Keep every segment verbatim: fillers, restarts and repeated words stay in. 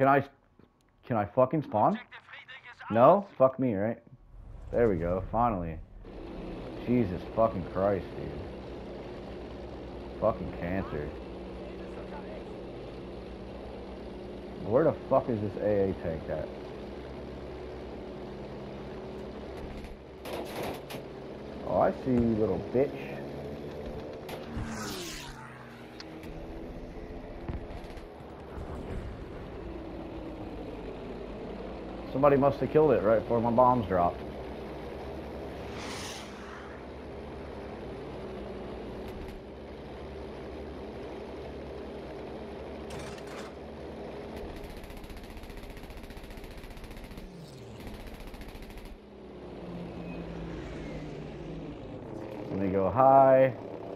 Can I, can I fucking spawn? No? Fuck me, right? There we go, finally. Jesus fucking Christ, dude. Fucking cancer. Where the fuck is this A A tank at? Oh, I see you, little bitch. Somebody must have killed it right before my bombs dropped. Let me go high.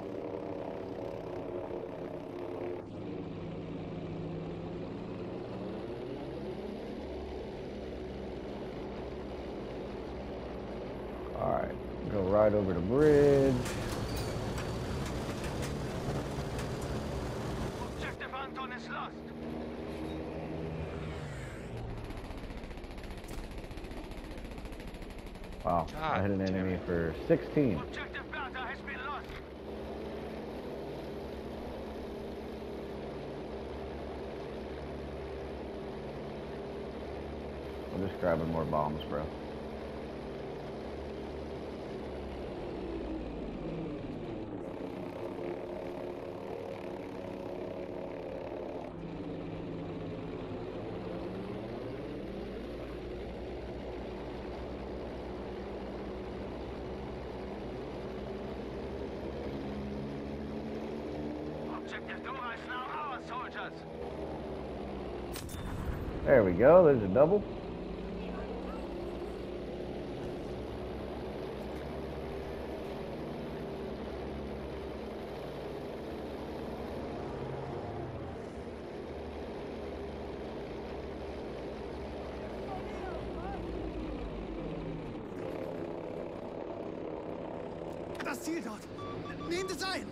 Alright, go right over the bridge. Objective Anton is lost. Wow, I hit an enemy for sixteen. Objective Bertha has been lost. I'm just grabbing more bombs, bro. Objective Dora is now our soldiers. There we go, there's a double. Das Ziel dort! Nehmt es ein!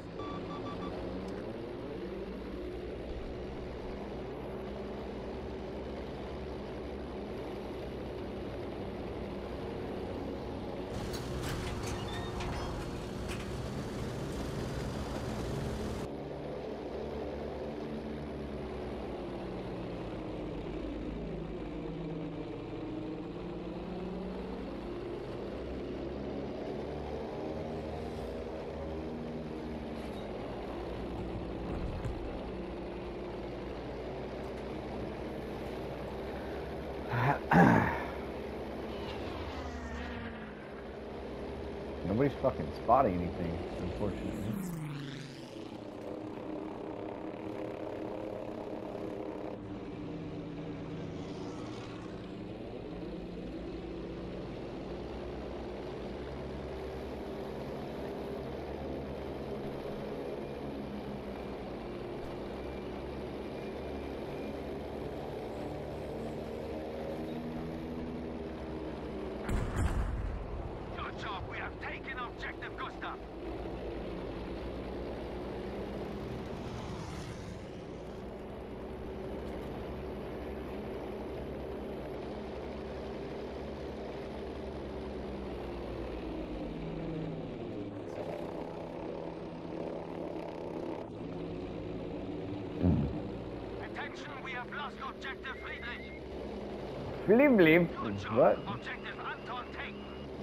Nobody's fucking spotting anything, unfortunately. Good job, we have taken objective Gustav. Attention, we have lost objective Friedrich. Blim blim. Good job. What? Objective Anton taken.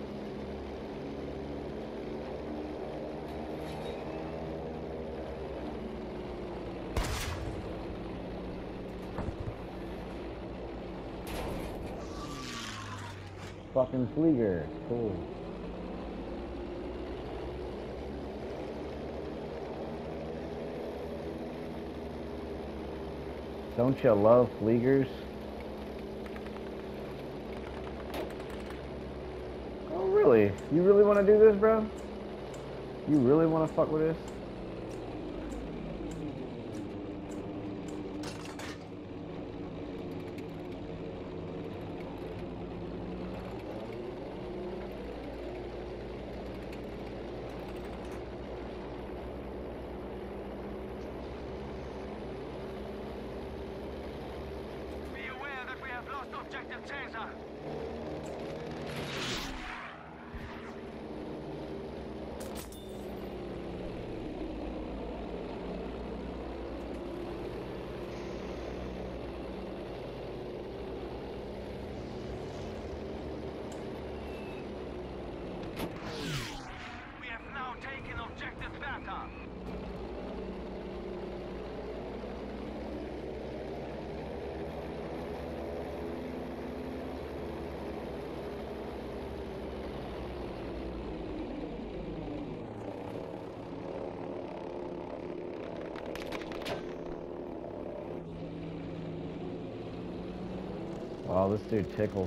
Fucking Flieger. Cool. Don't you love Fliegers? Oh, really? You really want to do this, bro? You really want to fuck with this? Be aware objective Caesar. We have now taken objective Bertha. Wow, this dude tickles.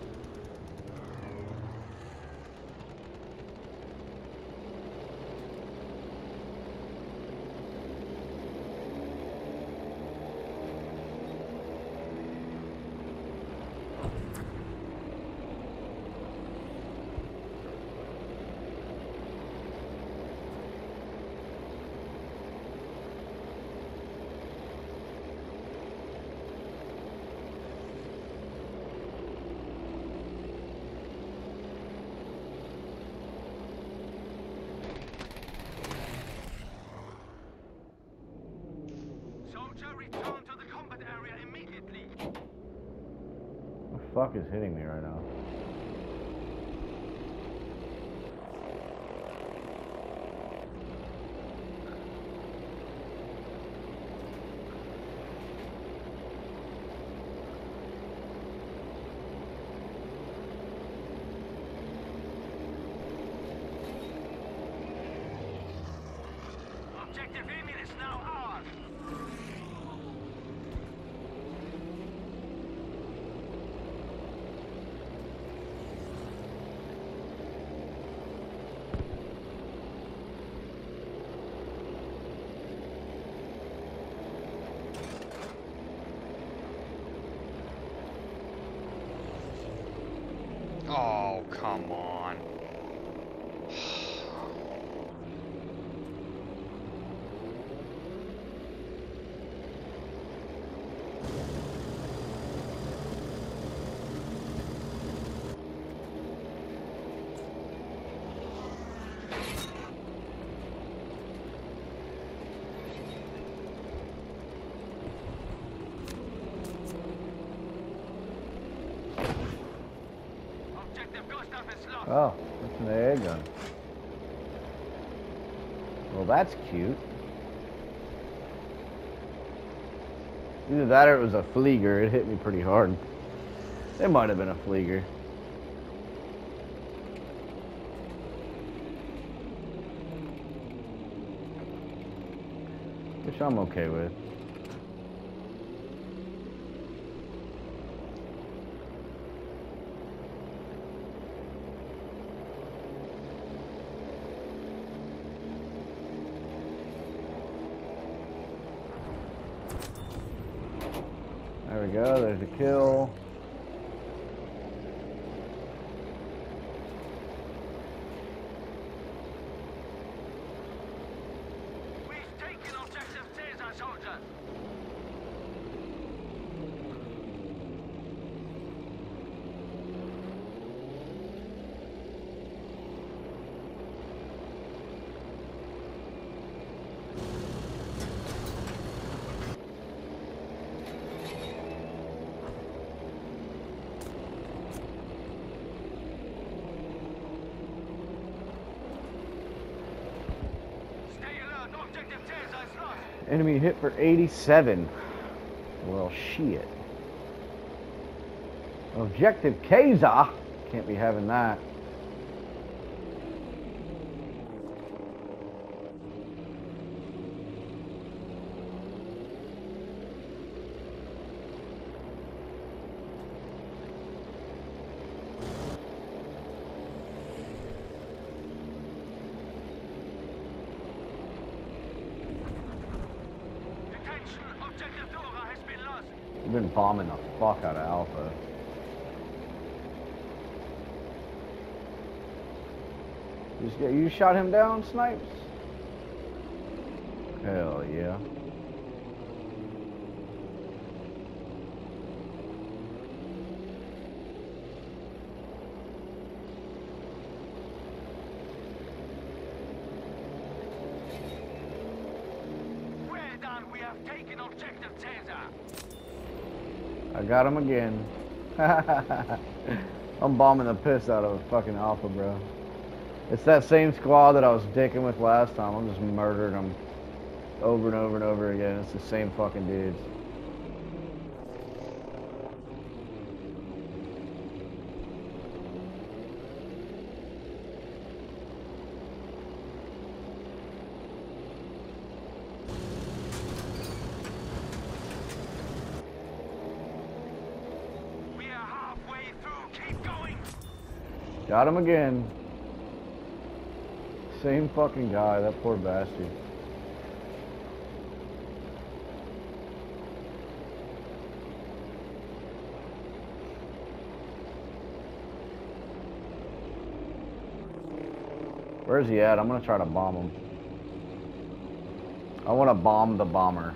Soldier, return to the combat area immediately. What the fuck is hitting me right now? Objective Emil is now ours. Oh, come on. Objective Gustav is lost. Oh, that's an A A gun. Well, that's cute. Either that or it was a Flieger. It hit me pretty hard. It might have been a Flieger. Which I'm okay with. There we go, there's a kill. We've taken objective Caesar, soldiers. Stay alert, objective Caesar is lost. Enemy hit for eighty-seven. Well, shit. Objective Kaiser. Can't be having that. Attention, objective Dora has been lost. We've been bombing the fuck out of Alpha. You, just, you shot him down, Snipes? Hell yeah. have taken objective Caesar. I got him again. I'm bombing the piss out of a fucking Alpha, bro. It's that same squad that I was dicking with last time. I'm just murdering them over and over and over again. It's the same fucking dudes. We are halfway through. Keep going. Got him again. Same fucking guy, that poor bastard. Where's he at? I'm gonna try to bomb him. I wanna bomb the bomber.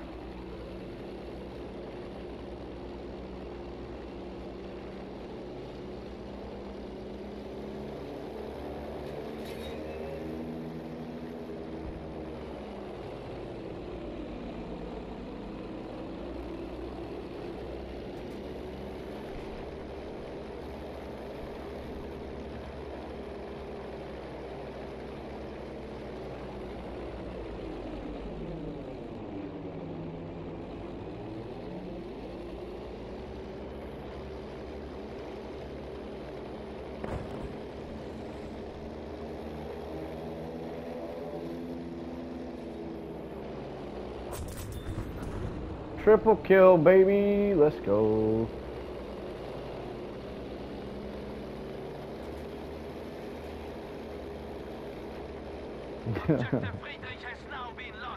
Triple kill, baby. Let's go. Objective Friedrich has now been lost.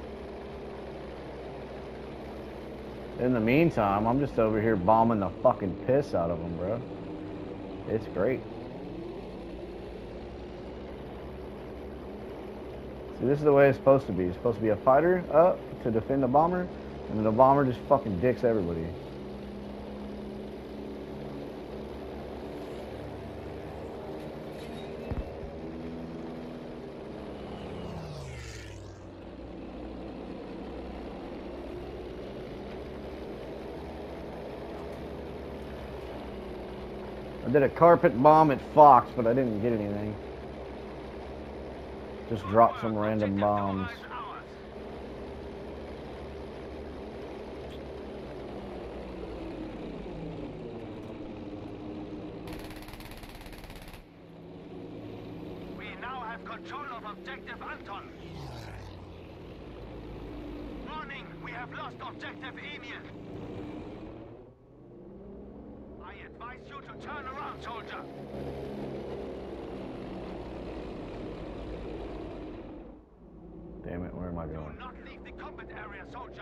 In the meantime, I'm just over here bombing the fucking piss out of them, bro. It's great. See, this is the way it's supposed to be. It's supposed to be a fighter up to defend the bomber, and then the bomber just fucking dicks everybody. I did a carpet bomb at Fox, but I didn't get anything. Just dropped some random bombs. We now have control of objective Anton. Warning, we have lost objective Emil. I advise you to turn around, soldier. Damn it, where am I Do going? not leave the combat area, soldier.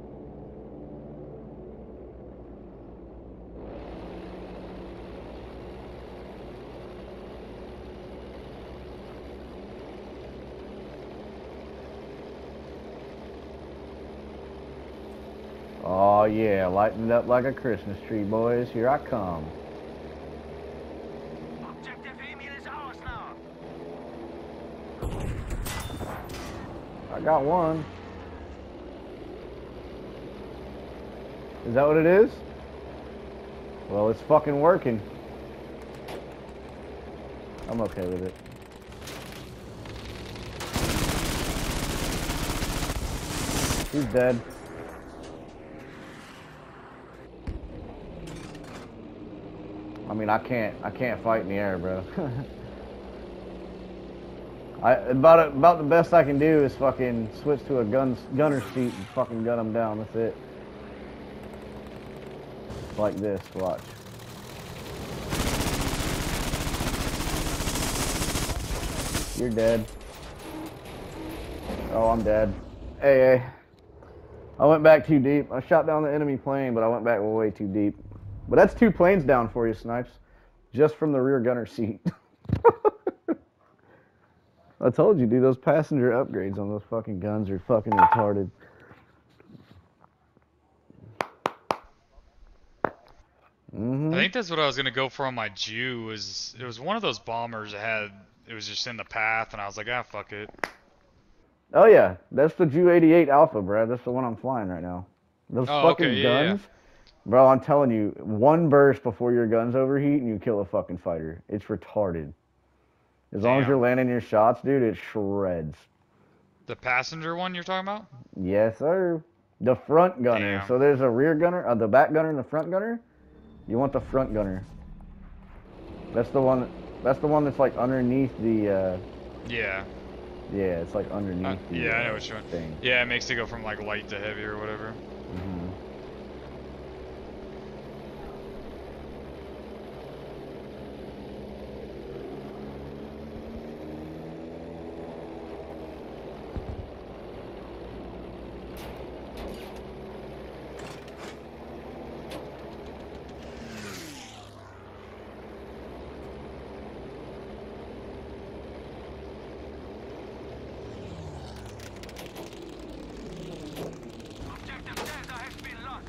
Oh yeah, lighten it up like a Christmas tree, boys. Here I come. Objective Emil is ours now. I got one. Is that what it is? Well, it's fucking working. I'm okay with it. He's dead. I mean, I can't, I can't fight in the air, bro. I about about the best I can do is fucking switch to a gun gunner seat and fucking gun them down. That's it. Like this. Watch. You're dead. Oh, I'm dead. Hey, hey. I went back too deep. I shot down the enemy plane, but I went back way too deep. But that's two planes down for you, Snipes. Just from the rear gunner seat. I told you, dude, those passenger upgrades on those fucking guns are fucking retarded. Mm-hmm. I think that's what I was gonna go for on my Jew. Was it was one of those bombers that had it was just in the path, and I was like, ah, fuck it. Oh yeah, that's the Ju eighty-eight Alpha, bro. That's the one I'm flying right now. Those Oh, fucking okay, yeah, yeah. guns, bro. I'm telling you, one burst before your guns overheat and you kill a fucking fighter. It's retarded. As long as you're Damn. landing your shots, dude, it shreds. The passenger one you're talking about? Yes, sir. The front gunner. Damn. So there's a rear gunner, uh, the back gunner, and the front gunner. You want the front gunner. That's the one. That's the one that's like underneath the. Uh, Yeah. yeah, it's like underneath Uh, the. yeah, I know uh, what you mean. thing. Yeah, it makes it go from like light to heavy or whatever. hmm Objective Delta has been lost.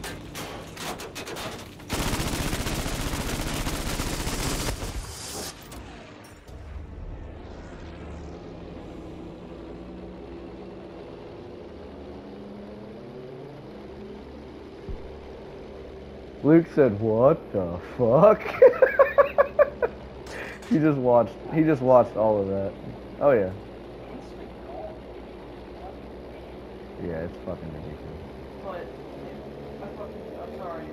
Luke said, "What the fuck?" he just watched. He just watched all of that. Oh yeah. Yeah, it's fucking ridiculous. But I'm fucking- I'm sorry.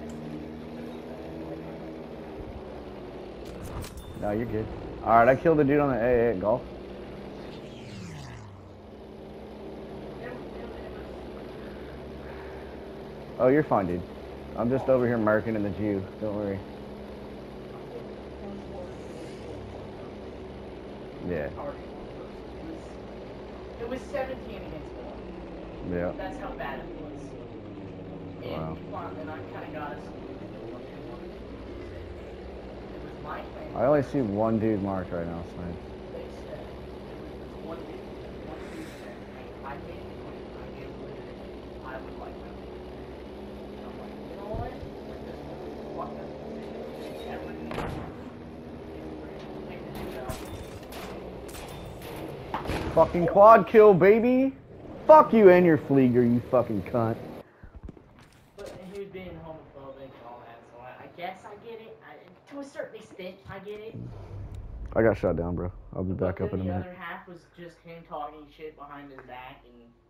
No, you're good. All right, I killed the dude on the A A at golf. Oh, you're fine, dude. I'm just over here marking in the Jew. Don't worry. Yeah. It was seventeen against one. Yeah. That's how bad it was. And, Wow. and I kind of got us. It was my plan. I only see one dude marked right now, Snipe. They said it was one dude. One dude said, "Hey, I can't do it. I can't believe it. I would like that." And I'm like, you know what? Like this one, fuck this. Everything. Take the dude out. Fucking quad kill, baby. Fuck you and your Flieger, you fucking cunt. But he was being homophobic and all that, so I, I guess I get it. I, to a certain extent, I get it. I got shot down, bro. I'll be back But up in a then the minute. other half was just him talking shit behind his back and